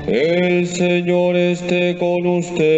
El Señor esté con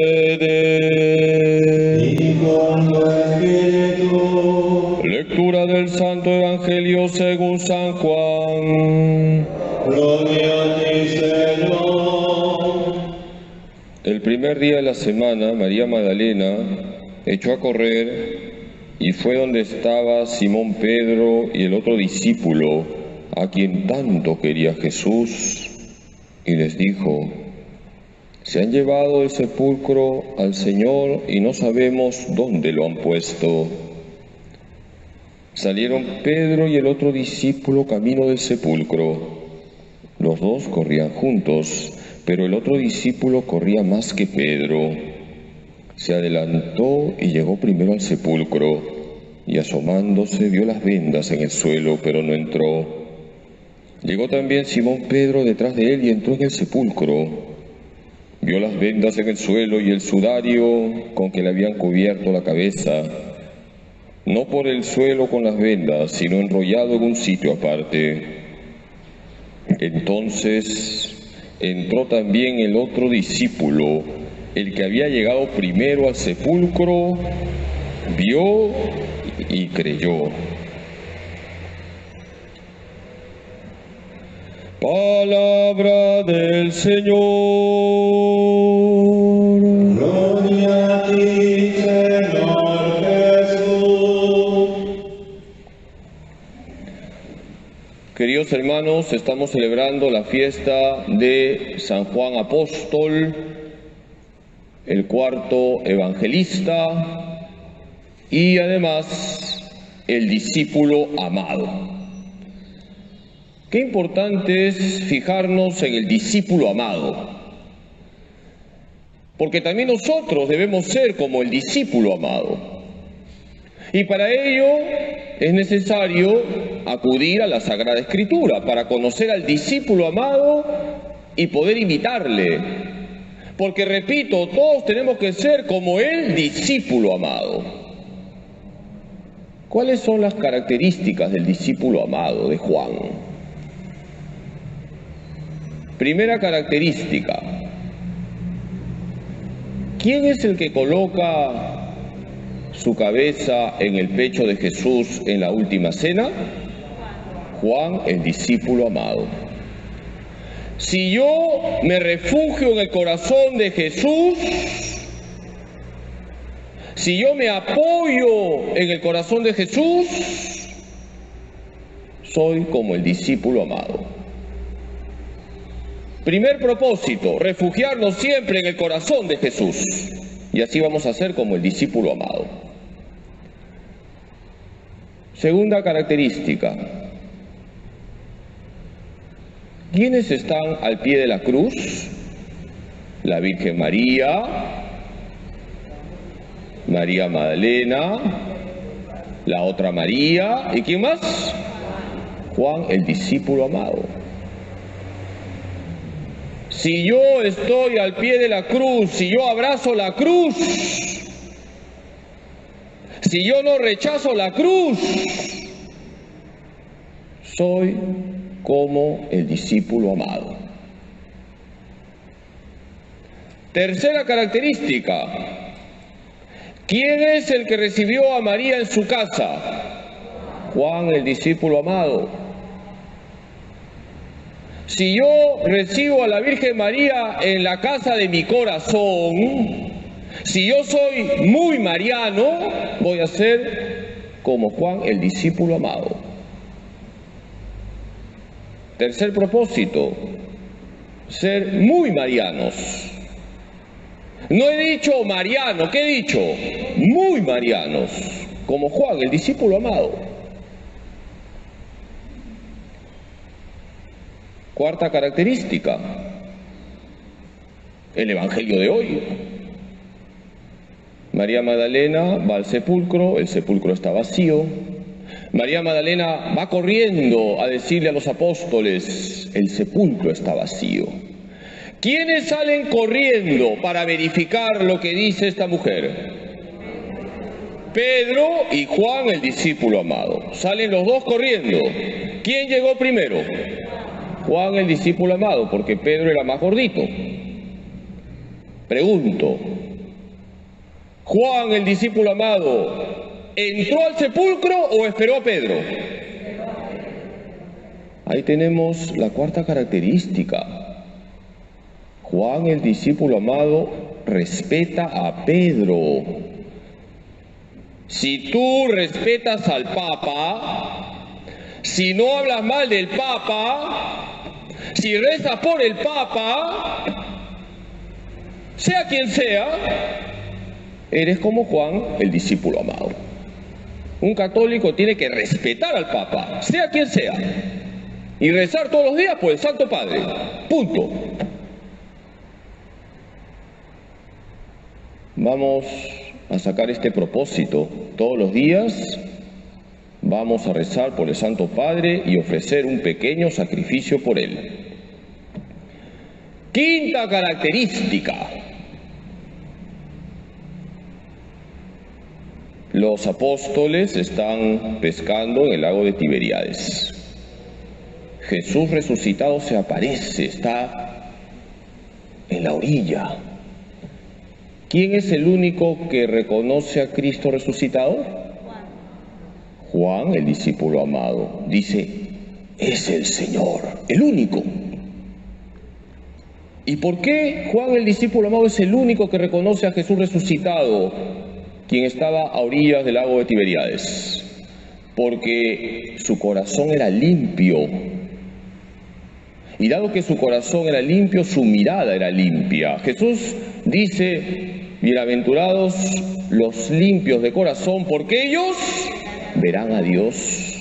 ustedes. Y con tu espíritu. Lectura del Santo Evangelio según San Juan. Gloria a ti, Señor. El primer día de la semana, María Magdalena echó a correr y fue donde estaba Simón Pedro y el otro discípulo, a quien tanto quería Jesús, y les dijo: se han llevado del sepulcro al Señor y no sabemos dónde lo han puesto. Salieron Pedro y el otro discípulo camino del sepulcro. Los dos corrían juntos, pero el otro discípulo corría más que Pedro. Se adelantó y llegó primero al sepulcro, y asomándose vio las vendas en el suelo, pero no entró. Llegó también Simón Pedro detrás de él y entró en el sepulcro. Vio las vendas en el suelo y el sudario con que le habían cubierto la cabeza, no por el suelo con las vendas, sino enrollado en un sitio aparte. Entonces entró también el otro discípulo, el que había llegado primero al sepulcro, vio y creyó. Palabra del Señor. Gloria a ti, Señor Jesús. Queridos hermanos, estamos celebrando la fiesta de San Juan Apóstol, el cuarto evangelista y además el discípulo amado. Qué importante es fijarnos en el discípulo amado, porque también nosotros debemos ser como el discípulo amado. Y para ello es necesario acudir a la Sagrada Escritura para conocer al discípulo amado y poder imitarle. Porque, repito, todos tenemos que ser como el discípulo amado. ¿Cuáles son las características del discípulo amado de Juan? Primera característica: ¿quién es el que coloca su cabeza en el pecho de Jesús en la última cena? Juan, el discípulo amado. Si yo me refugio en el corazón de Jesús, si yo me apoyo en el corazón de Jesús, soy como el discípulo amado. Primer propósito, refugiarnos siempre en el corazón de Jesús, y así vamos a ser como el discípulo amado. Segunda característica: ¿quiénes están al pie de la cruz? La Virgen María, María Magdalena, la otra María, ¿y quién más? Juan, el discípulo amado. Si yo estoy al pie de la cruz, si yo abrazo la cruz, si yo no rechazo la cruz, soy como el discípulo amado. Tercera característica: ¿quién es el que recibió a María en su casa? Juan, el discípulo amado. Si yo recibo a la Virgen María en la casa de mi corazón, si yo soy muy mariano, voy a ser como Juan, el discípulo amado. Tercer propósito: ser muy marianos. No he dicho mariano, ¿qué he dicho? Muy marianos, como Juan, el discípulo amado. Cuarta característica: el Evangelio de hoy. María Magdalena va al sepulcro, el sepulcro está vacío. María Magdalena va corriendo a decirle a los apóstoles: el sepulcro está vacío. ¿Quiénes salen corriendo para verificar lo que dice esta mujer? Pedro y Juan, el discípulo amado. Salen los dos corriendo. ¿Quién llegó primero? Juan el discípulo amado, porque Pedro era más gordito. Pregunto, ¿Juan el discípulo amado entró al sepulcro o esperó a Pedro? Ahí tenemos la cuarta característica. Juan el discípulo amado respeta a Pedro. Si tú respetas al Papa, si no hablas mal del Papa, si rezas por el Papa, sea quien sea, eres como Juan el discípulo amado. Un católico tiene que respetar al Papa, sea quien sea, y rezar todos los días por el Santo Padre. Punto. Vamos a sacar este propósito. Todos los días vamos a rezar por el Santo Padre y ofrecer un pequeño sacrificio por él. Quinta característica. Los apóstoles están pescando en el lago de Tiberíades. Jesús resucitado se aparece, está en la orilla. ¿Quién es el único que reconoce a Cristo resucitado? Juan, el discípulo amado, dice, es el Señor, el único. ¿Y por qué Juan, el discípulo amado, es el único que reconoce a Jesús resucitado, quien estaba a orillas del lago de Tiberíades? Porque su corazón era limpio. Y dado que su corazón era limpio, su mirada era limpia. Jesús dice, bienaventurados los limpios de corazón, porque ellos verán a Dios.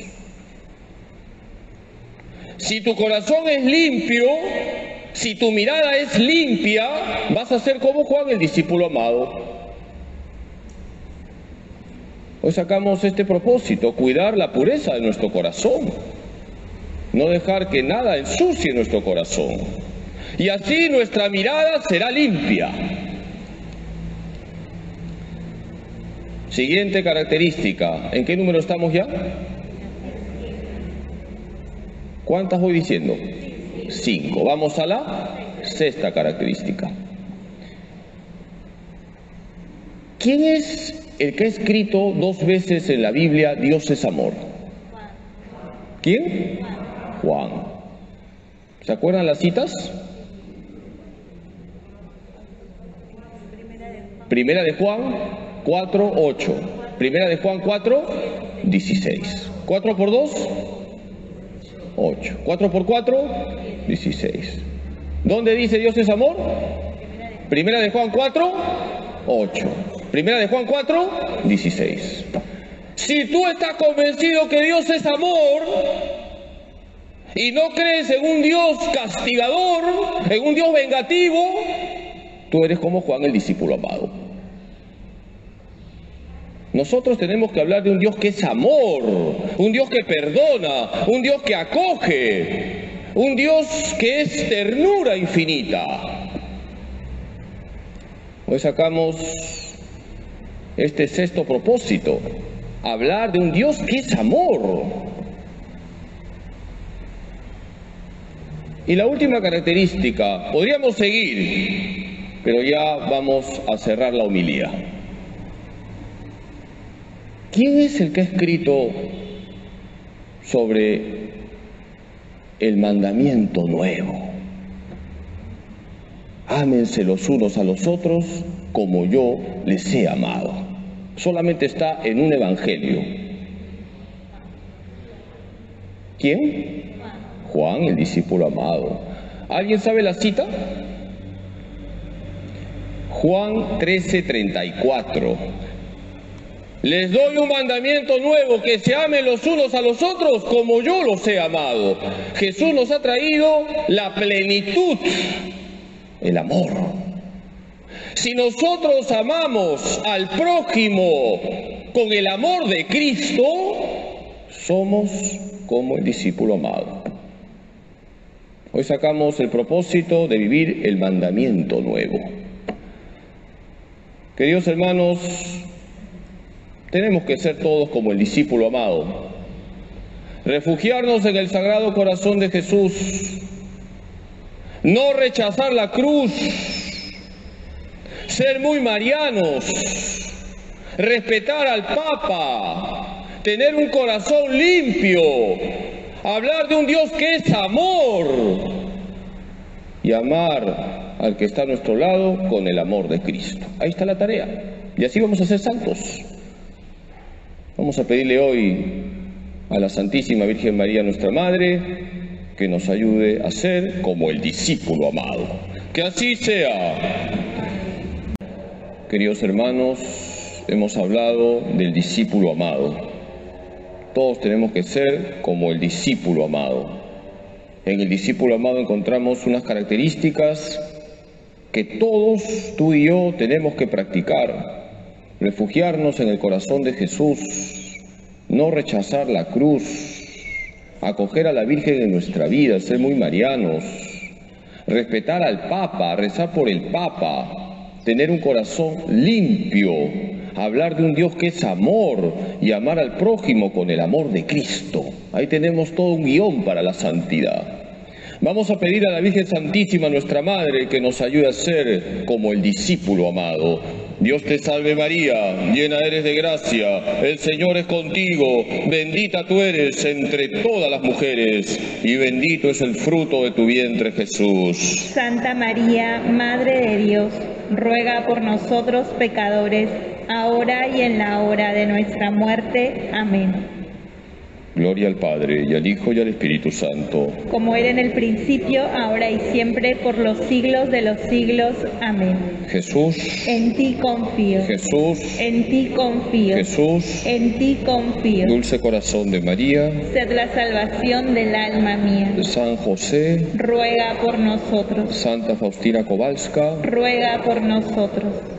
Si tu corazón es limpio, si tu mirada es limpia, vas a ser como Juan, el discípulo amado. Hoy sacamos este propósito, cuidar la pureza de nuestro corazón. No dejar que nada ensucie nuestro corazón. Y así nuestra mirada será limpia. Siguiente característica. ¿En qué número estamos ya? ¿Cuántas voy diciendo? 5. Vamos a la sexta característica. ¿Quién es el que ha escrito 2 veces en la Biblia Dios es amor? ¿Quién? Juan. ¿Se acuerdan las citas? Primera de Juan 4:8. Primera de Juan 4:16. 4 por 2, 8. 4 por 4, 16. ¿Dónde dice Dios es amor? Primera de Juan 4:8. Primera de Juan 4:16. Si tú estás convencido que Dios es amor y no crees en un Dios castigador, en un Dios vengativo, tú eres como Juan el discípulo amado. Nosotros tenemos que hablar de un Dios que es amor, un Dios que perdona, un Dios que acoge, un Dios que es ternura infinita. Hoy sacamos este sexto propósito, hablar de un Dios que es amor. Y la última característica, podríamos seguir, pero ya vamos a cerrar la homilía. ¿Quién es el que ha escrito sobre el mandamiento nuevo? Ámense los unos a los otros como yo les he amado. Solamente está en un evangelio. ¿Quién? Juan, el discípulo amado. ¿Alguien sabe la cita? Juan 13:34. Les doy un mandamiento nuevo, que se amen los unos a los otros como yo los he amado. Jesús nos ha traído la plenitud, el amor. Si nosotros amamos al prójimo con el amor de Cristo, somos como el discípulo amado. Hoy sacamos el propósito de vivir el mandamiento nuevo. Queridos hermanos, tenemos que ser todos como el discípulo amado. Refugiarnos en el Sagrado Corazón de Jesús no rechazar la cruz, ser muy marianos, respetar al Papa, tener un corazón limpio, hablar de un Dios que es amor y amar al que está a nuestro lado con el amor de Cristo. Ahí está la tarea. Y así vamos a ser santos. Vamos a pedirle hoy a la Santísima Virgen María, nuestra Madre, que nos ayude a ser como el discípulo amado. Que así sea. Queridos hermanos, hemos hablado del discípulo amado. Todos tenemos que ser como el discípulo amado. En el discípulo amado encontramos unas características que todos, tú y yo, tenemos que practicar. Refugiarnos en el corazón de Jesús, no rechazar la cruz, acoger a la Virgen en nuestra vida, ser muy marianos, respetar al Papa, rezar por el Papa, tener un corazón limpio, hablar de un Dios que es amor y amar al prójimo con el amor de Cristo. Ahí tenemos todo un guión para la santidad. Vamos a pedir a la Virgen Santísima, nuestra Madre, que nos ayude a ser como el discípulo amado. Dios te salve María, llena eres de gracia, el Señor es contigo, bendita tú eres entre todas las mujeres, y bendito es el fruto de tu vientre Jesús. Santa María, Madre de Dios, ruega por nosotros pecadores, ahora y en la hora de nuestra muerte. Amén. Gloria al Padre, y al Hijo, y al Espíritu Santo. Como era en el principio, ahora y siempre, por los siglos de los siglos. Amén. Jesús, En ti confío. Jesús, En ti confío. Jesús, En ti confío. dulce corazón de María, Sed la salvación del alma mía. San José, Ruega por nosotros. Santa Faustina Kowalska, Ruega por nosotros.